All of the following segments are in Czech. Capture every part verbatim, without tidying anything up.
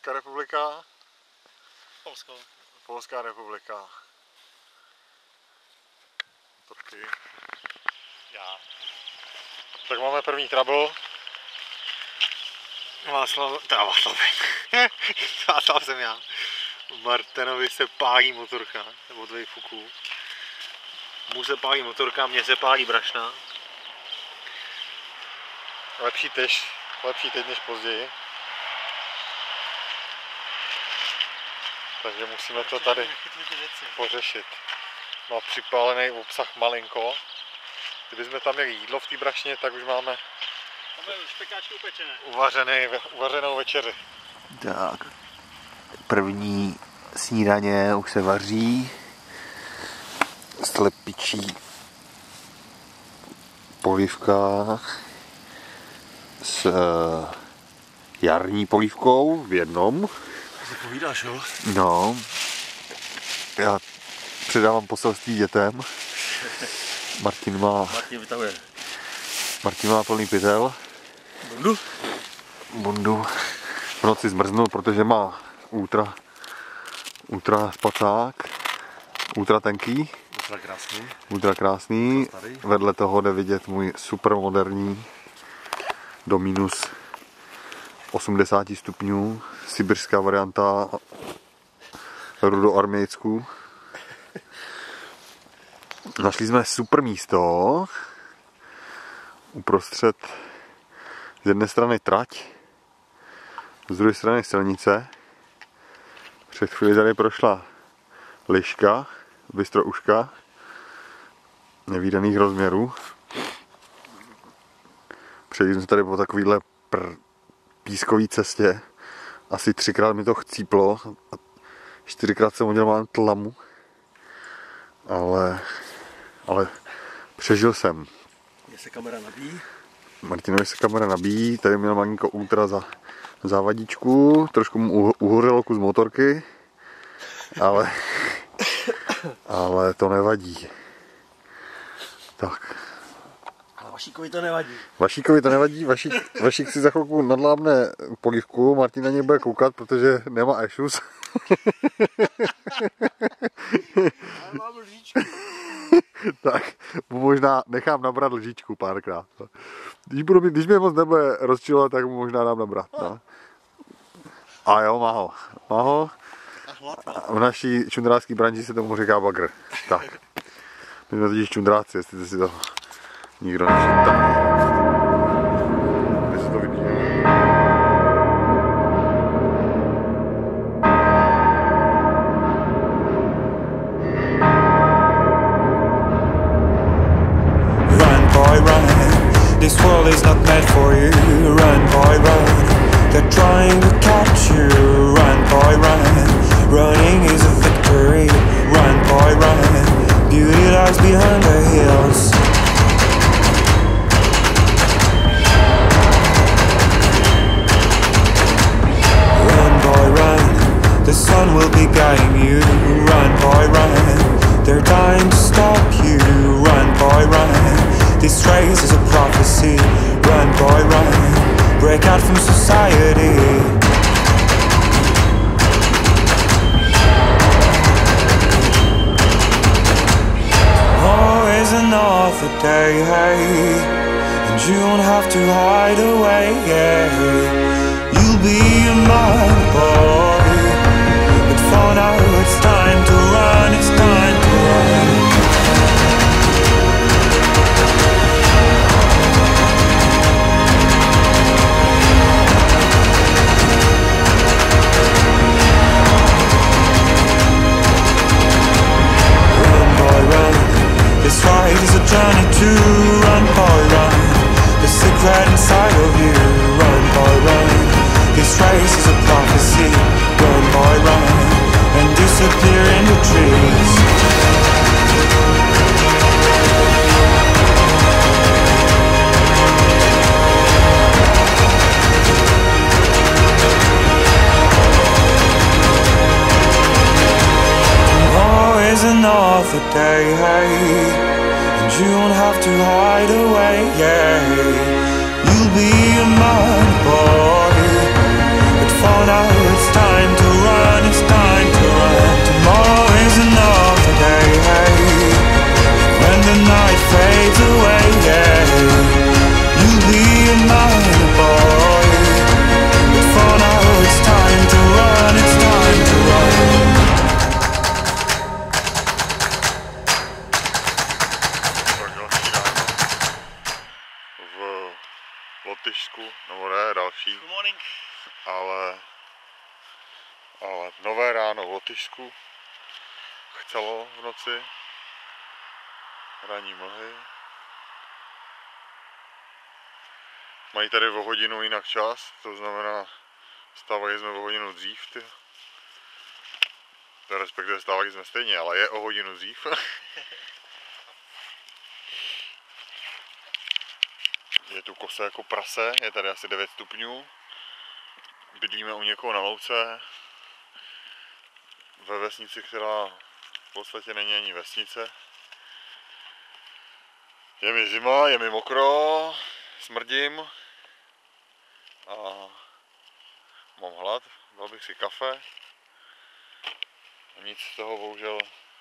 Česká republika. Polsko. Polská republika. Motorky. Já. Tak máme první trouble. Václav, teda Václav. Václav jsem já. Martinovi se pálí motorka, nebo dvě fuků. Mu se pálí motorka, mně se pálí brašna. Lepší teď, lepší teď než později. Takže musíme to tady pořešit. Má připálený obsah malinko. Kdybychom tam měli jídlo v té brašně, tak už máme špekáčky upečené. Uvařený, uvařenou večeři. Tak, první snídaně už se vaří. Slepičí polívka s uh, jarní polívkou v jednom. To povídáš, jo? No, já předávám poselství dětem. Martin má, Martin vytahuje. Martin má plný pytel. Bundu? Bundu. V noci zmrznul, protože má ultra, ultra spacák. Ultra tenký. Ultra krásný. Ultra krásný. Vedle toho jde vidět můj super moderní do minus osmdesát stupňů. Sibirská varianta rudoarmějsku. Našli jsme super místo. Uprostřed z jedné strany trať, z druhé strany silnice. Před chvíli tady prošla liška, bystrouška nevídaných rozměrů. Přejdeme jsme tady po takovýhle pr- pískový cestě. Asi třikrát mi to chcíplo a čtyřikrát jsem udělal mám tlamu. Ale, ale přežil jsem. Mně se kamera nabíjí. Martinovi se kamera nabíjí, tady měl malinko ultra za závadičku, trošku mu uhořelo kus motorky, ale, ale to nevadí. Tak. A Vašíkovi to nevadí. Vašíkovi to nevadí, Vašík, Vašík si za chvilku nadlábne polívku, Martin na něj bude koukat, protože nemá ešus. Já mám lžičku. Tak mu možná nechám nabrat lžičku párkrát. Když, budu mít, když mě moc nebude rozčilovat, tak mu možná dám nabrat. No. A jo, má ho. Má ho. A v naší čundrácké branži se tomu říká bagr. Tak. My jsme totiž čundráci, jestli si to nikdo nevšiml. Kde se to vidí? This world is not meant for you. Run, boy, run. They're trying to catch you. Run, boy, run. Running is a victory. Run, boy, run. Beauty lies behind the hills. Run, boy, run. The sun will be guiding you. Run, boy, run. They're dying to stop you. Run, boy, run. This race is a prophecy. Run, boy, run. Break out from society. Tomorrow is another day, hey, and you don't have to hide away, yeah. You'll be a man, boy, but for now it's time to run, it's time to run. This ride is a journey to run, boy, run. The secret inside of you, run, boy, run. This race is a prophecy, run, boy, run. And disappear in the trees. Tomorrow is another day, hey, and you don't have to hide away, yeah. You'll be a man, boy, but for now it's time. v Lotyšsku, nebo ne, další. Good morning. Ale, ale nové ráno v Lotyšsku. Chcelo v noci. Ranní mlhy. Mají tady o hodinu jinak čas, to znamená, stávají jsme o hodinu dřív, ty. To respektive stávají jsme stejně, ale je o hodinu dřív. Je tu kosa jako prase, je tady asi devět stupňů. Bydlíme u někoho na louce. Ve vesnici, která v podstatě není ani vesnice. Je mi zima, je mi mokro, smrdím. A mám hlad, dal bych si kafe. A nic z toho bohužel,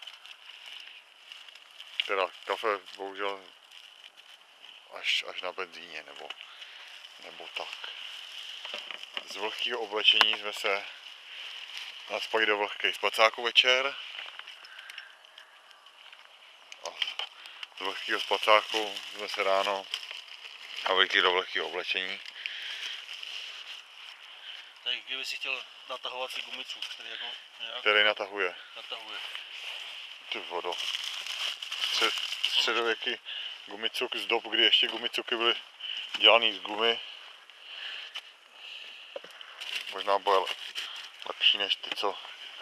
teda kafe bohužel až, až na benzíně nebo, nebo tak. Z vlhkého oblečení jsme se naspali do vlhkých spacáků večer. A z vlhkého spacáku jsme se ráno navlíkli do vlhkého oblečení. Tak kdyby si chtěl natahovací gumicu, který jako nějak Který natahuje. natahuje. Ty vodo. Střed, středověký gumicuk z dob, kdy ještě gumicuky byly dělaný z gumy. Možná byl lepší než ty, co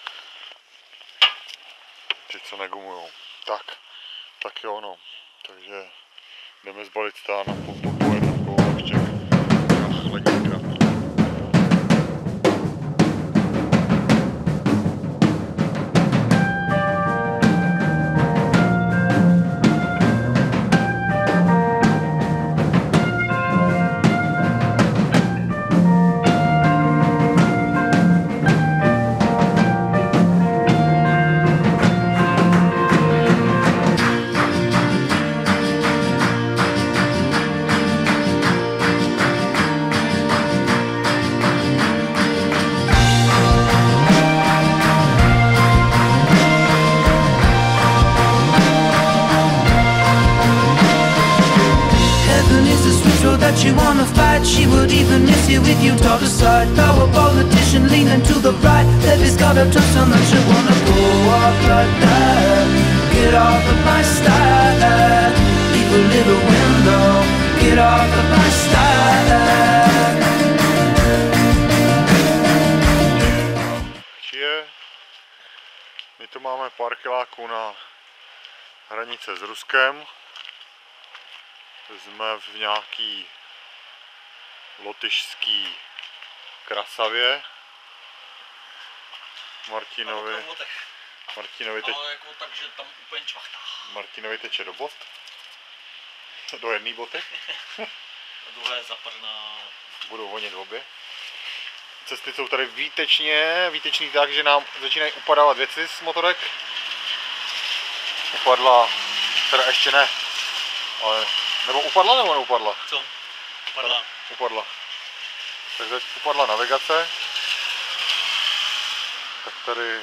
ty, co negumujou. Tak, tak jo no. Takže jdeme zbalit stán a po pokoje takovou ještě na chladítka. That you wanna fight, she would even miss you if you taught aside. Power politician leaning to the right, Levy's got a touchdown that you wanna go off like that. Get off of my style, leave a little window. Get off of my style. Je, my tu máme pár kiláků na hranice s Ruskem. Jsme v nějaký lotyšský Krasavě. Martinovi, Martinovi, teď, Ale jako tak, že tam úplně čvachtá. Martinovi teče do bot. Do jedné boty. A druhé zaprná. Budou honit obě. Cesty jsou tady výtečně, výtečný tak, že nám začínají upadávat věci z motorek. Upadla, teda ještě ne, ale, nebo upadla nebo neupadla? Co? Upadla. Upadla. Takže upadla navigace. Tak tady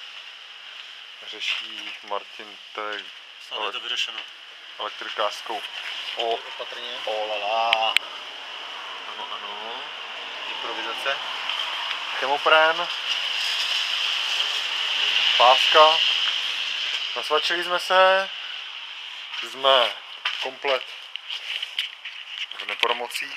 řeší Martin tady Stále je to vyřešeno. elektrikářskou o, Opatrně. o lala. Ano, ano. Improvizace. Chemoprén. Páska. Nasvačili jsme se. Jsme komplet v nepromocích.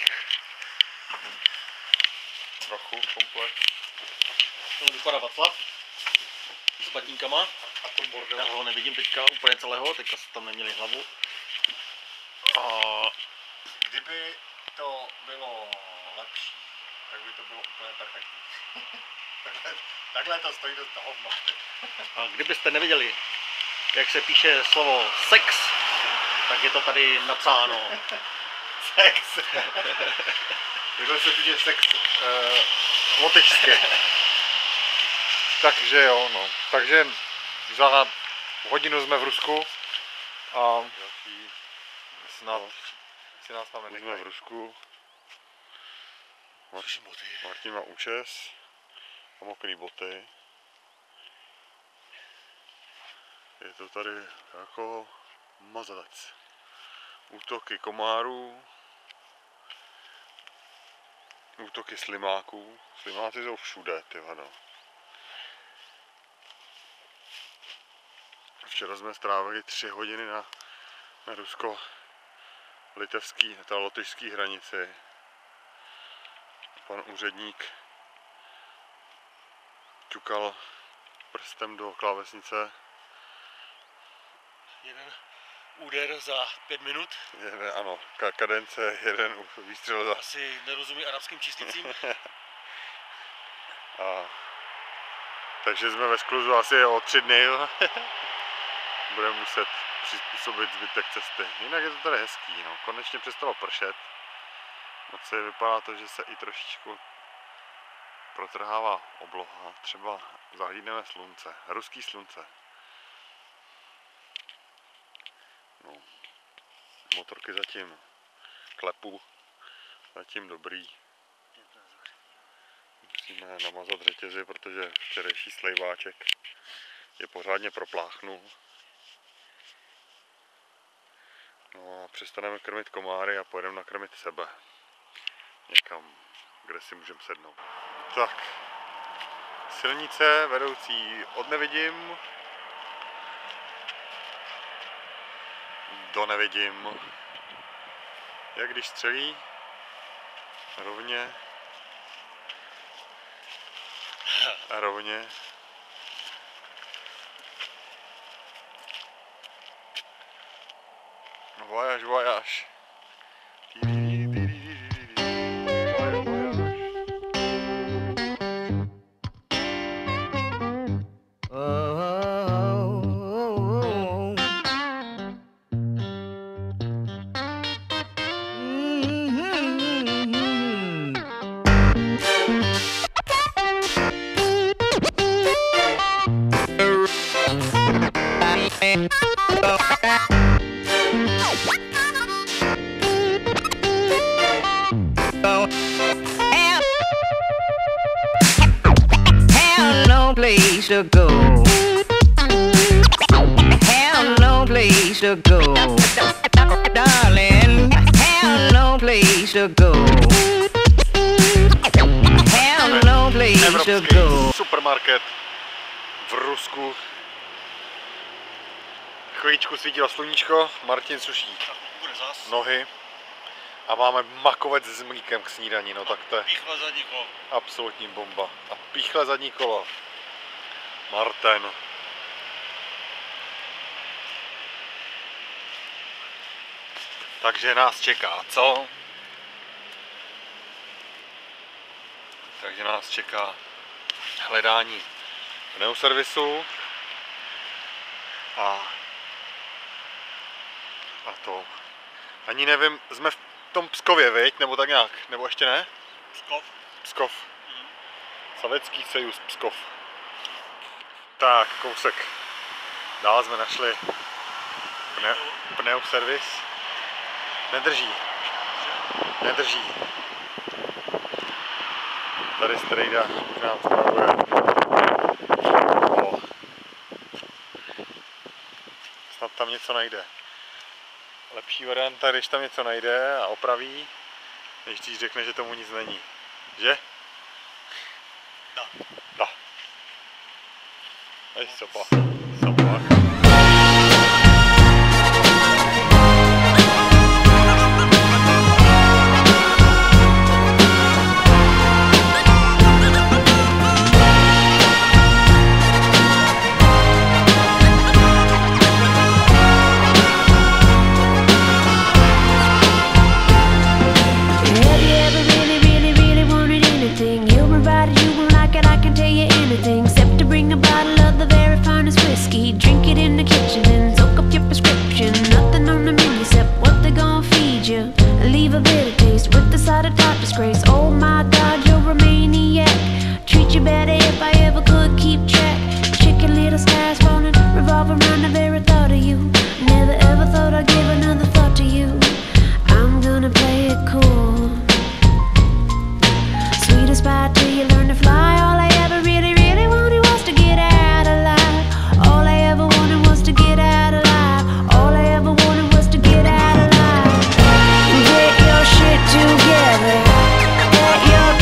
Trochu komplet. To vypadá vatlav. S batínkama. A to bordel. Já ho nevidím teďka úplně celého, teďka jsme tam neměli hlavu. A kdyby to bylo lepší, tak by to bylo úplně perfektní. takhle, takhle to stojí dost hovno. A kdybyste nevěděli, jak se píše slovo sex, tak je to tady napsáno. Sex. Takhle se píše sex uh, lotyšsky. Takže jo, no. Takže za hodinu jsme v Rusku a snad si nás tam nenechají. Jsme v Rusku. Martin má účes a mokrý boty. Je to tady jako mazalec. Útoky komárů útoky slimáků. Slimáci jsou všude, ty vado. Včera jsme strávili tři hodiny na, na rusko-litevský, ta lotyšský hranici. Pan úředník ťukal prstem do klávesnice. Jeden úder za pět minut. Jeden, ano, kadence, jeden výstřel za... Asi nerozumí arabským číslicím. A, takže jsme ve skluzu asi o tři dny. Budeme muset přizpůsobit zbytek cesty. Jinak je to tady hezký, no. Konečně přestalo pršet. Moc se vypadá to, že se i trošičku protrhává obloha. Třeba zahlídneme slunce, ruský slunce. No. Motorky zatím klepu, zatím dobrý. Musíme namazat řetězy, protože včerejší slejváček je pořádně propláchnul. No a přestaneme krmit komáry a pojedeme nakrmit sebe. Někam, kde si můžeme sednout. Tak, silnice vedoucí od nevidím do nevidím. Jak když střelí rovně a rovně. Vojaž, vojaž. Place to go. Have no place to go. Darling, have no place to go. Have no place to go. Supermarket v Rusku. Chvíličku svítilo sluníčko, Martin suší nohy a máme makovec s mlíkem k snídani, no tak to je Píchle zadní kolo. absolutní bomba. A píchle zadní kolo. Martin. Takže nás čeká, co? Takže nás čeká hledání pneuservisu a, a to. Ani nevím, jsme v tom Pskově, viď? Nebo tak nějak? Nebo ještě ne? Pskov. Pskov. Sovětský sejuz Pskov. Tak, kousek. Dál jsme našli pne, pneuservis. Nedrží. Nedrží. Tady strejda nám spravuje. O. Snad tam něco najde. Lepší varianta, když tam něco najde a opraví, než když řekne, že tomu nic není. Že? Da. Da. Ej, sopa. Sopa. Get your shit together. Get your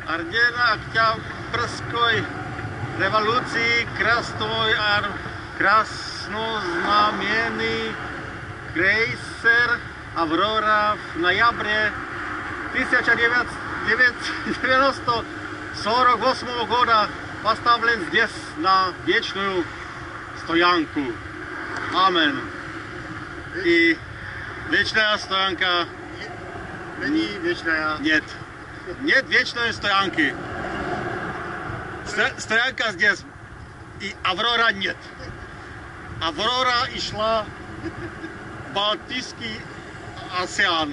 Ardena Oktябрьской революции красной ар... краснознаменный крейсер Аврора в ноябре тысяча девятьсот сорок восьмого года поставлен здесь на вечную стоянку. Амен. И вечная стоянка... Není věčná. Нет. Нет вечной стоянки. Сто- Стоянка здесь. И Аврора нет. Аврора и шла в Балтийский океан.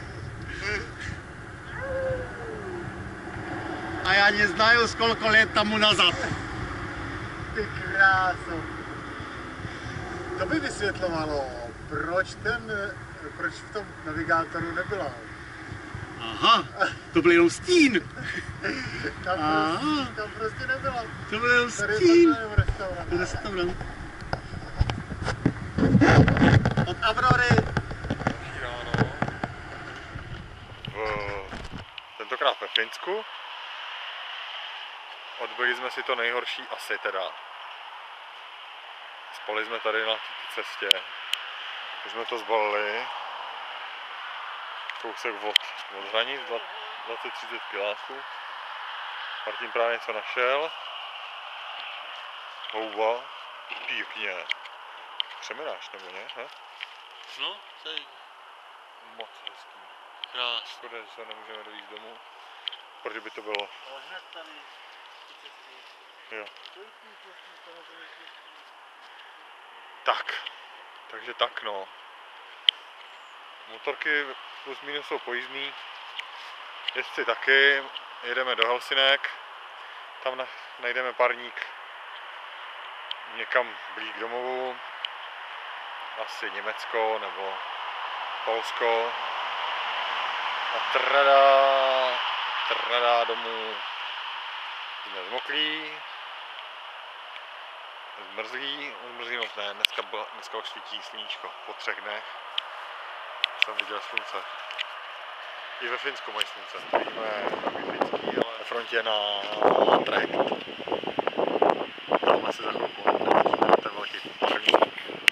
A já не знаю, сколько лет тому назад. Ty kráso. To by vysvětlovalo, proč ten, proč v tom navigátoru nebyla. Aha, to byl jenom stín. Tam, Aha. prostě, tam prostě nebyla. To byl jenom Tady stín. to je restaurant. Restaurant. Od Avrory. Ráno. V, tentokrát ve Finsku. Odbyli jsme si to nejhorší asi teda. Spali jsme tady na té cestě. Už jsme to zbalili. Kousek od, od hranic, dvacet třicet kiláků. Martin právě něco našel. Houba. Pěkně. Přeměnáš nebo ne? He? No, to je Moc hezký. krásný. Škoda, že se nemůžeme dojít domů. Protože by to bylo. Ale hned tady ty cesty. Jo. Kolik ty cesty samozřejmě. Tak. Takže tak no. Motorky plus minus jsou pojízdný. Jezdci taky. Jedeme do Helsinek. Tam na, najdeme parník někam blíž k domovu. Asi Německo nebo Polsko. A trada, trada domů. Jsme zmoklí. Zmrzlí, zmrzlí moc ne, dneska, byla, dneska už svítí sluníčko po třech dnech. Jsem viděl slunce. I ve Finsku mají slunce. Vidíme finský, ale ve frontě na trajekt. Tam asi za chvilku ten velký parník.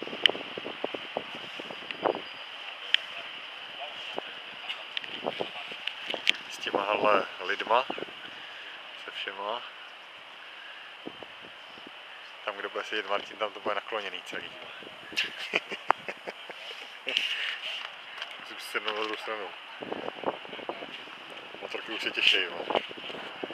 S těmahle lidma se všema. Tam, kde bude sedět Martin, tam to bude nakloněný celý. Musím si sednout na druhou stranu. Motorky už se těší, jo.